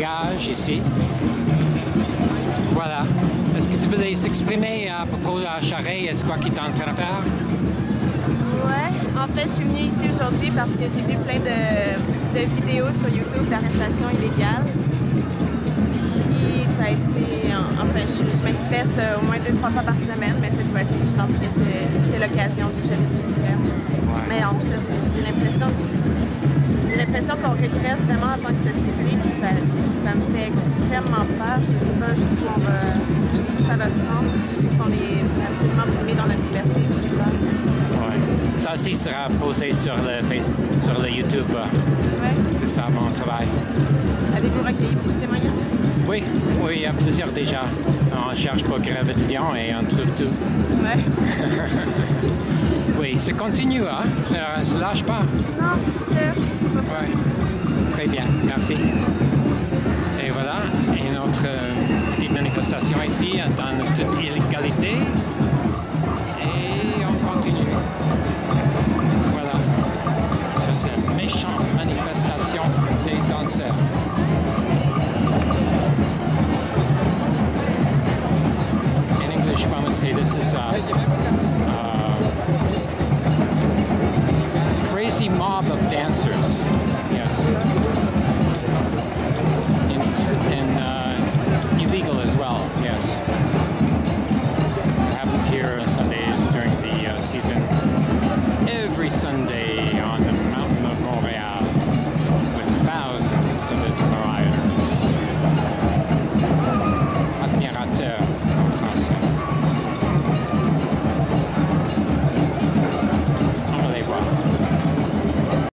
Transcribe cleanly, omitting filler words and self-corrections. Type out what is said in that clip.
langage ici. Voilà. Est-ce que tu voulais s'exprimer à propos de la charrette? Est-ce quoi qui t'es en train de faire? Ouais, en fait, je suis venue ici aujourd'hui parce que j'ai vu plein de vidéos sur YouTube d'arrestations illégales. Puis ça a été, enfin, je manifeste au moins 2-3 fois par semaine, mais cette fois-ci, je pense que c'était l'occasion que j'avais pu le faire. Ouais. Mais en tout cas, j'ai l'impression qu'on régresse vraiment en tant que société, puis ça me fait extrêmement peur. Je sais pas jusqu'où ça va se rendre. Je trouve qu'on est absolument brimé dans la liberté, je sais pas. Ouais. Ça aussi sera posé sur le YouTube. Ouais. C'est ça mon travail. Avez-vous recueilli beaucoup de témoignages? Oui, il y a plusieurs déjà. On cherche pour Grève étudiant et on trouve tout. Ouais. Oui, ça continue, hein? Ça ne lâche pas. Non, c'est sûr. Ouais. Très bien, merci. Et voilà, une autre petite manifestation ici dans toute illégalité.